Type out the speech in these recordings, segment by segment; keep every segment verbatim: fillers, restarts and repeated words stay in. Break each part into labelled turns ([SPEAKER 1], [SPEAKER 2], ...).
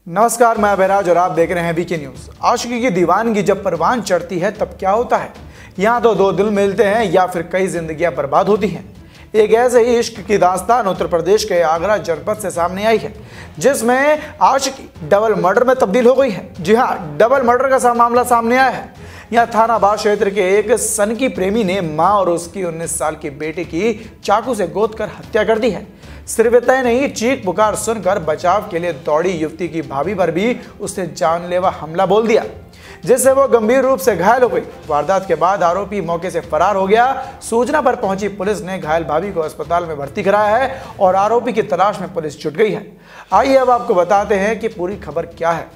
[SPEAKER 1] नमस्कार, मैं बैराज और आप देख रहे हैं वीके न्यूज। आशिकी की दीवानगी जब परवान चढ़ती है तब क्या होता है। यहाँ तो दो दिल मिलते हैं या फिर कई जिंदगियां बर्बाद होती हैं। एक ऐसे ही इश्क की दास्तान उत्तर प्रदेश के आगरा जनपद से सामने आई है, जिसमें आशिकी डबल मर्डर में तब्दील हो गई है। जी हाँ, डबल मर्डर का सा मामला सामने आया है। यहाँ थाना बाग क्षेत्र के एक सनकी प्रेमी ने मां और उसकी उन्नीस साल की बेटी की चाकू से गोद कर हत्या कर दी है। सिर्फ इतना नहीं, चीख पुकार सुनकर बचाव के लिए दौड़ी युवती की भाभी पर भी उसने जानलेवा हमला बोल दिया, जिससे वो गंभीर रूप से घायल हो गई। वारदात के बाद आरोपी मौके से फरार हो गया। सूचना पर पहुंची पुलिस ने घायल भाभी को अस्पताल में भर्ती कराया है और आरोपी की तलाश में पुलिस जुट गई है। आइए अब आपको बताते हैं कि पूरी खबर क्या है।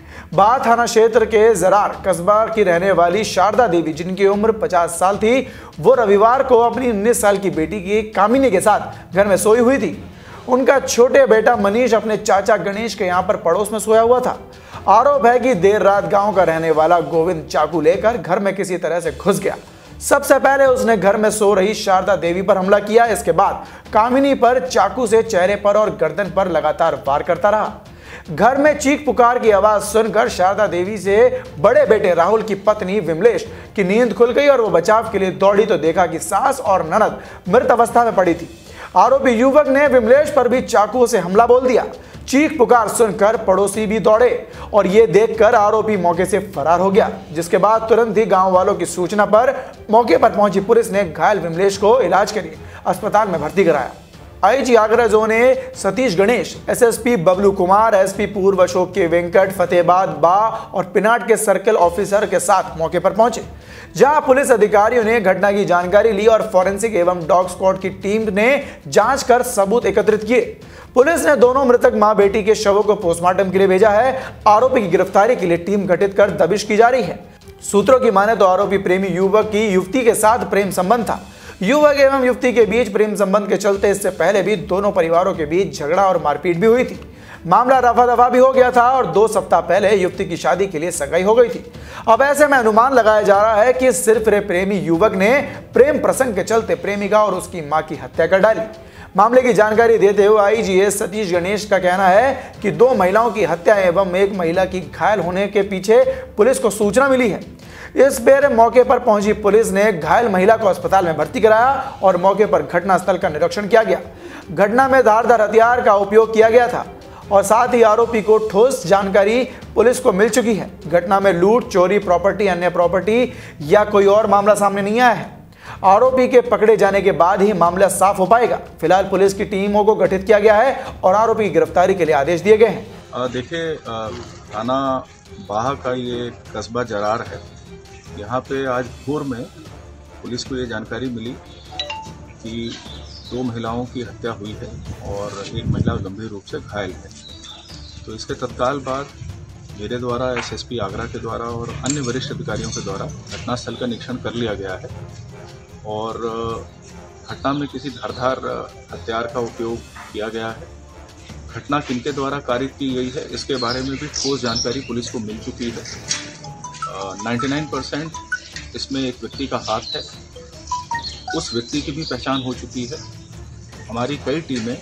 [SPEAKER 1] बाह थाना क्षेत्र के जरार कस्बा की रहने वाली शारदा देवी, जिनकी उम्र पचास साल थी, वो रविवार को अपनी उन्नीस साल की बेटी की कामिनी के साथ घर में सोई हुई थी। उनका छोटे बेटा मनीष अपने चाचा गणेश के यहाँ पर पड़ोस में सोया हुआ था। आरोप है कि देर रात गांव का रहने वाला गोविंद चाकू लेकर घर में किसी तरह से घुस गया। सबसे पहले उसने घर में सो रही शारदा देवी पर हमला किया। इसके बाद कामिनी पर चाकू से चेहरे पर और गर्दन पर लगातार वार करता रहा। घर में चीख पुकार की आवाज सुनकर शारदा देवी से बड़े बेटे राहुल की पत्नी विमलेश की नींद खुल गई और वो बचाव के लिए दौड़ी तो देखा कि सास और ननद मृत अवस्था में पड़ी थी। आरोपी युवक ने विमलेश पर भी चाकू से हमला बोल दिया। चीख पुकार सुनकर पड़ोसी भी दौड़े और ये देखकर आरोपी मौके से फरार हो गया, जिसके बाद तुरंत ही गांव वालों की सूचना पर मौके पर पहुंची पुलिस ने घायल विमलेश को इलाज के लिए अस्पताल में भर्ती कराया। IG Agra zone A Satish Ganesh, SSP Bablu Kumar, SP पूर्व अशोक के वेंकट, फतेहाबाद बा और पिनाट के सर्कल ऑफिसर के साथ मौके पर पहुंचे, जहां पुलिस अधिकारियों ने घटना की जानकारी ली और फॉरेंसिक एवं डॉग स्क्वाड की टीम ने जांच कर सबूत एकत्रित किए। पुलिस ने दोनों मृतक मां बेटी के शवों को पोस्टमार्टम के लिए भेजा है। आरोपी की गिरफ्तारी के लिए टीम गठित कर दबिश की जा रही है। सूत्रों की माने तो आरोपी प्रेमी युवक की युवती के साथ प्रेम संबंध था। युवक एवं युवती के बीच प्रेम संबंध के चलते इससे पहले भी दोनों परिवारों के बीच झगड़ा और मारपीट भी हुई थी। मामला रफा दफा भी हो गया था और दो सप्ताह पहले युवती की शादी के लिए सगाई हो गई थी। अब ऐसे में अनुमान लगाया जा रहा है कि सिर्फ रे प्रेमी युवक ने प्रेम प्रसंग के चलते प्रेमिका और उसकी मां की हत्या कर डाली। मामले की जानकारी देते हुए आईजी सतीश गणेश का कहना है कि दो महिलाओं की हत्या एवं एक महिला की घायल होने के पीछे पुलिस को सूचना मिली है। इस बेर मौके पर पहुंची पुलिस ने घायल महिला को अस्पताल में भर्ती कराया और मौके पर घटनास्थल का निरीक्षण किया गया। घटना में धारदार हथियार का उपयोग किया गया था और साथ ही आरोपी को ठोस जानकारी पुलिस को मिल चुकी है। घटना में लूट, चोरी, प्रॉपर्टी, अन्य प्रॉपर्टी या कोई और मामला सामने नहीं आया है। आरोपी के पकड़े जाने के बाद ही मामला साफ हो पाएगा। फिलहाल पुलिस की टीमों को गठित किया गया है और आरोपी की गिरफ्तारी के लिए आदेश दिए गए हैं।
[SPEAKER 2] देखिए, थाना बाह का ये कस्बा जरार है। यहाँ पे आज भोर में पुलिस को ये जानकारी मिली कि दो महिलाओं की हत्या हुई है और एक महिला गंभीर रूप से घायल है। तो इसके तत्काल बाद मेरे द्वारा, एसएसपी आगरा के द्वारा और अन्य वरिष्ठ अधिकारियों के द्वारा घटनास्थल का निरीक्षण कर लिया गया है और घटना में किसी धारदार हथियार का उपयोग किया गया है। घटना किनके द्वारा कारित की गई है, इसके बारे में भी ठोस जानकारी पुलिस को मिल चुकी है। निन्यानवे परसेंट इसमें एक व्यक्ति का हाथ है। उस व्यक्ति की भी पहचान हो चुकी है। हमारी कई टीमें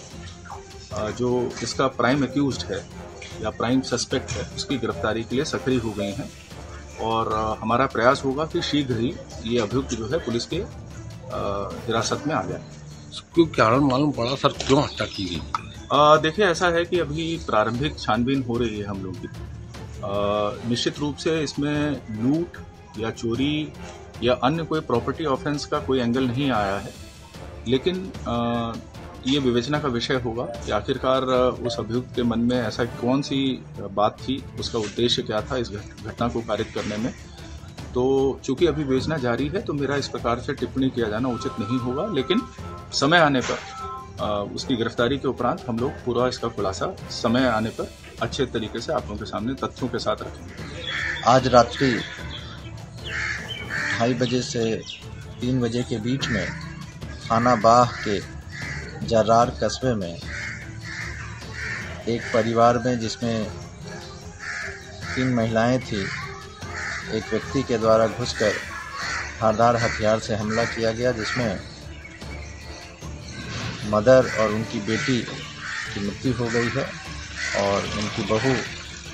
[SPEAKER 2] जो इसका प्राइम एक्यूज्ड है या प्राइम सस्पेक्ट है, उसकी गिरफ्तारी के लिए सक्रिय हो गई हैं और हमारा प्रयास होगा कि शीघ्र ही ये अभियुक्त जो है पुलिस के हिरासत में आ जाए।
[SPEAKER 3] क्यों कारण मालूम पड़ा सर, क्यों हत्या की गई?
[SPEAKER 2] देखिए, ऐसा है कि अभी प्रारंभिक छानबीन हो रही है हम लोग की। निश्चित रूप से इसमें लूट या चोरी या अन्य कोई प्रॉपर्टी ऑफेंस का कोई एंगल नहीं आया है, लेकिन आ, ये विवेचना का विषय होगा कि आखिरकार उस अभियुक्त के मन में ऐसा कौन सी बात थी, उसका उद्देश्य क्या था इस घटना को कारित करने में। तो चूंकि अभी विवेचना जारी है तो मेरा इस प्रकार से टिप्पणी किया जाना उचित नहीं होगा, लेकिन समय आने पर आ, उसकी गिरफ्तारी के उपरांत हम लोग पूरा इसका खुलासा समय आने पर अच्छे तरीके से आप लोगों के सामने तथ्यों के साथ रखेंगे।
[SPEAKER 4] आज रात्रि ढाई बजे से तीन बजे के बीच में थाना बाह के जरार कस्बे में एक परिवार में, जिसमें तीन महिलाएं थी, एक व्यक्ति के द्वारा घुसकर धारदार हथियार से हमला किया गया, जिसमें मदर और उनकी बेटी की मृत्यु हो गई है और उनकी बहू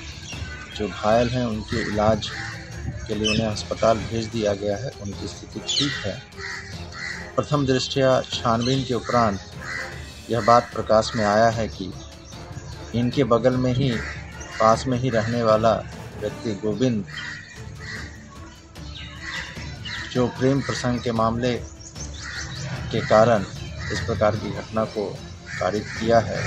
[SPEAKER 4] जो घायल हैं उनके इलाज के लिए उन्हें अस्पताल भेज दिया गया है। उनकी स्थिति ठीक है। प्रथम दृष्टया छानबीन के उपरांत यह बात प्रकाश में आया है कि इनके बगल में ही पास में ही रहने वाला व्यक्ति गोविंद, जो प्रेम प्रसंग के मामले के कारण इस प्रकार की घटना को कारित किया है।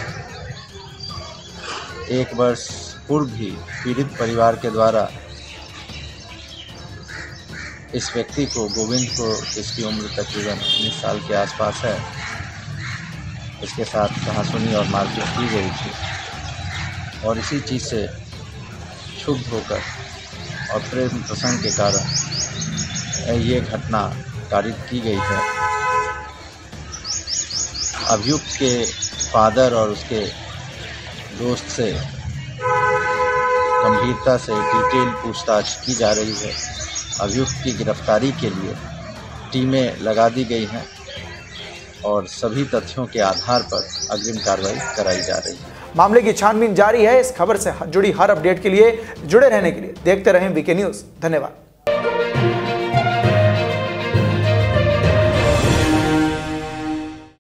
[SPEAKER 4] एक वर्ष पूर्व भी पीड़ित परिवार के द्वारा इस व्यक्ति को, गोविंद को, इसकी उम्र तकरीबन उन्नीस साल के आसपास है, इसके साथ कहासुनी और मारपीट की गई थी और इसी चीज़ से क्षुब्ध होकर और प्रेम प्रसंग के कारण ये घटना कारित की गई है। अभियुक्त के फादर और उसके दोस्त से गंभीरता से डिटेल पूछताछ की जा रही है। अभियुक्त की गिरफ्तारी के लिए टीमें लगा दी गई हैं और सभी तथ्यों के आधार पर अग्रिम कार्रवाई कराई जा रही है।
[SPEAKER 1] मामले की छानबीन जारी है। इस खबर से जुड़ी हर अपडेट के लिए जुड़े रहने के लिए देखते रहें वीके न्यूज़। धन्यवाद।